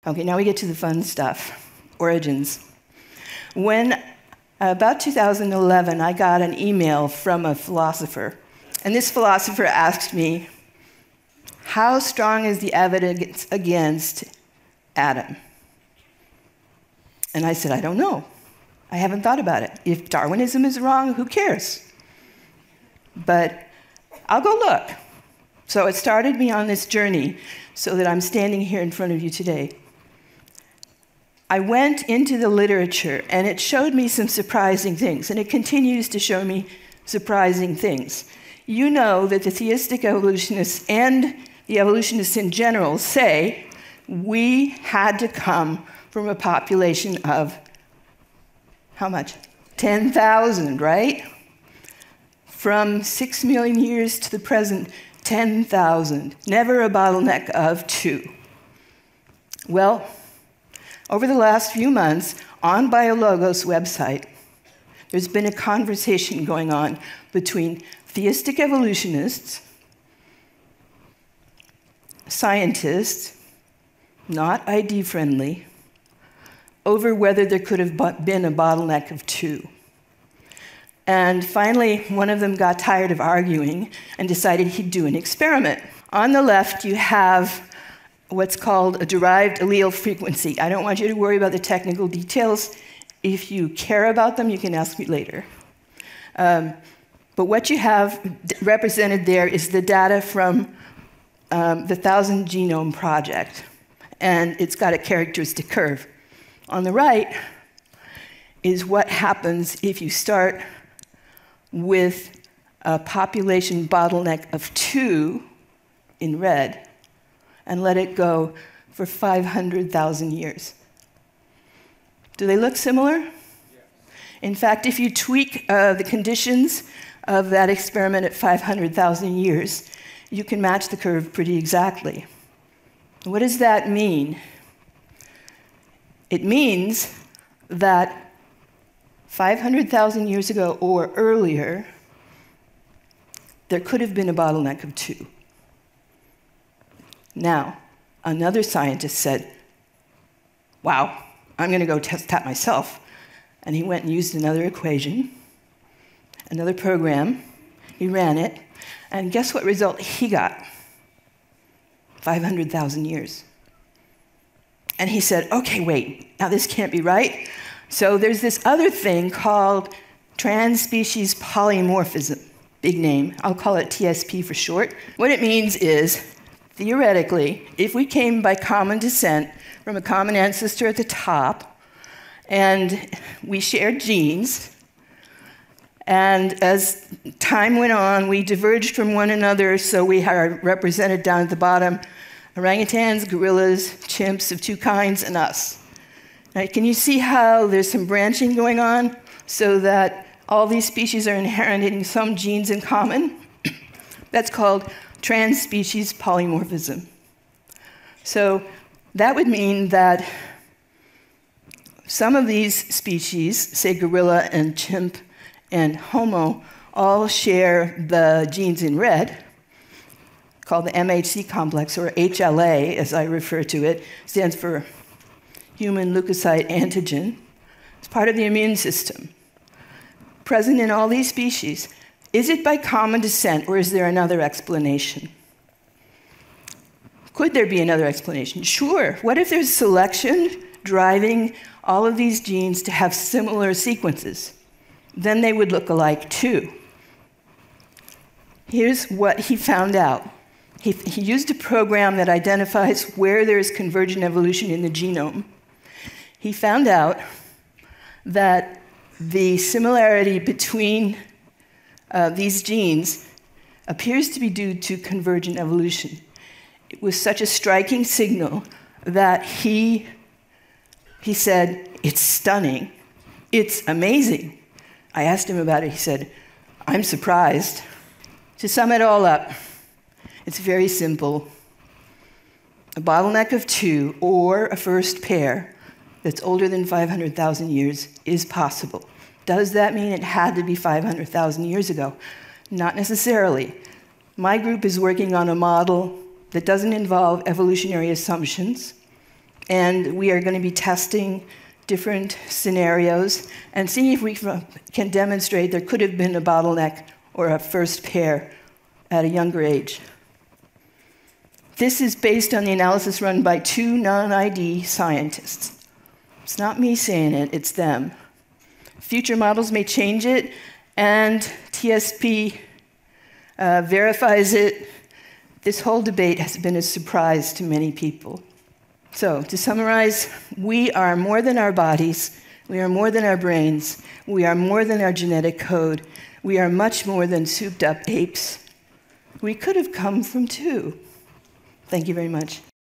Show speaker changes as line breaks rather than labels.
Okay, now we get to the fun stuff, origins. When, about 2011, I got an email from a philosopher, and this philosopher asked me, how strong is the evidence against Adam? And I said, I don't know. I haven't thought about it. If Darwinism is wrong, who cares? But I'll go look. So it started me on this journey so that I'm standing here in front of you today. I went into the literature, and it showed me some surprising things, and it continues to show me surprising things. You know that the theistic evolutionists and the evolutionists in general say we had to come from a population of, how much? 10,000, right? From 6 million years to the present, 10,000. Never a bottleneck of 2. Well, over the last few months, on BioLogos website, there's been a conversation going on between theistic evolutionists, scientists, not ID-friendly, over whether there could have been a bottleneck of 2. And finally, one of them got tired of arguing and decided he'd do an experiment. On the left, you have what's called a derived allele frequency. I don't want you to worry about the technical details. If you care about them, you can ask me later. But what you have represented there is the data from the 1000 Genome Project, and it's got a characteristic curve. On the right is what happens if you start with a population bottleneck of 2 in red, and let it go for 500,000 years. Do they look similar? Yes. In fact, if you tweak the conditions of that experiment at 500,000 years, you can match the curve pretty exactly. What does that mean? It means that 500,000 years ago or earlier, there could have been a bottleneck of 2. Now, another scientist said, wow, I'm going to go test that myself. And he went and used another equation, another program. He ran it. And guess what result he got? 500,000 years. And he said, okay, wait, now this can't be right. So there's this other thing called trans-species polymorphism. Big name. I'll call it TSP for short. What it means is, theoretically, if we came by common descent from a common ancestor at the top, and we shared genes, and as time went on, we diverged from one another, so we are represented down at the bottom, orangutans, gorillas, chimps of 2 kinds, and us. Now, can you see how there's some branching going on so that all these species are inheriting some genes in common? That's called trans-species polymorphism. So that would mean that some of these species, say gorilla and chimp and homo, all share the genes in red, called the MHC complex, or HLA, as I refer to it, stands for human leukocyte antigen. It's part of the immune system, present in all these species. Is it by common descent, or is there another explanation? Could there be another explanation? Sure. What if there's selection driving all of these genes to have similar sequences? Then they would look alike too. Here's what he found out. He used a program that identifies where there is convergent evolution in the genome. He found out that the similarity between these genes appears to be due to convergent evolution. It was such a striking signal that he said, it's stunning, it's amazing. I asked him about it. He said, I'm surprised. To sum it all up, it's very simple. A bottleneck of 2 or a first pair that's older than 500,000 years is possible. Does that mean it had to be 500,000 years ago? Not necessarily. My group is working on a model that doesn't involve evolutionary assumptions. And we are going to be testing different scenarios and seeing if we can demonstrate there could have been a bottleneck or a first pair at a younger age. This is based on the analysis run by 2 non-ID scientists. It's not me saying it, it's them. Future models may change it, and TSP verifies it. This whole debate has been a surprise to many people. So, to summarize, we are more than our bodies, we are more than our brains, we are more than our genetic code, we are much more than souped-up apes. We could have come from 2. Thank you very much.